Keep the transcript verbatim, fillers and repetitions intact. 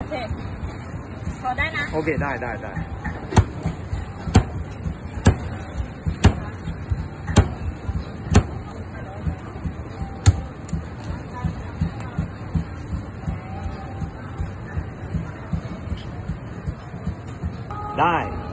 เคพอได้นะโอเคได้ได้ได้ได้